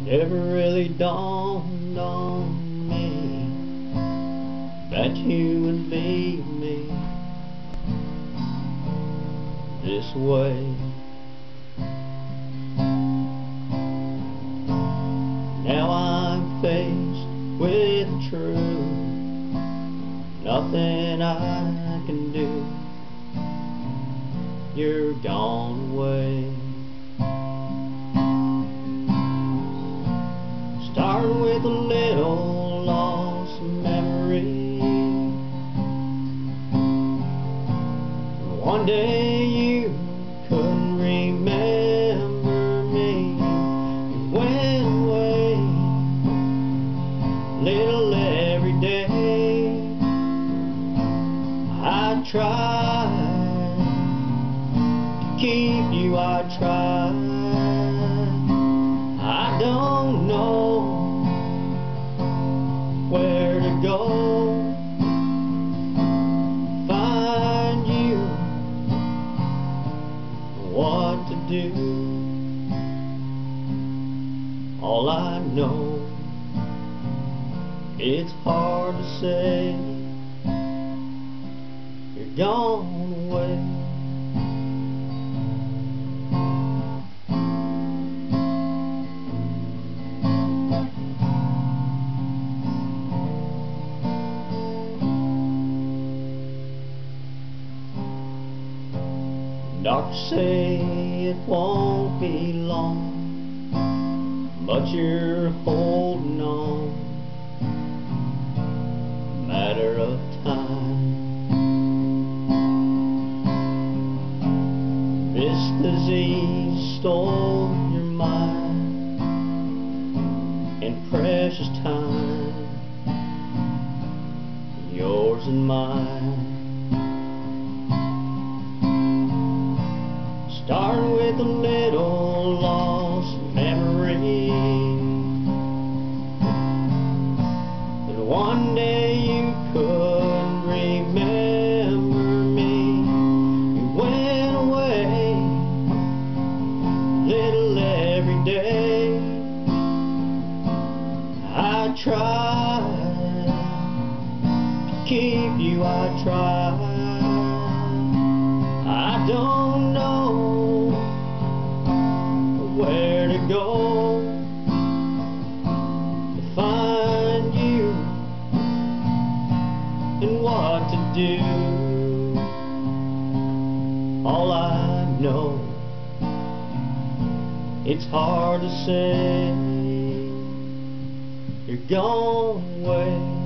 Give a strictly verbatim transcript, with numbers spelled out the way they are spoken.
Never really dawned on me that you would leave me this way. Now I'm faced with the truth, nothing I can do. You're gone away. Start with a little lost memory. One day you couldn't remember me. You went away, little every day. I tried to keep you, I tried. I don't know where to go, find you, what to do. All I know, it's hard to say, you're gone away. Doctors say it won't be long, but you're holding on, matter of time. This disease stole your mind and precious time, yours and mine. Start with a little lost memory, and one day you couldn't remember me. You went away, little every day. I tried to keep you, I tried. I don't know where to go to find you and what to do. All I know, it's hard to say, you're gone away.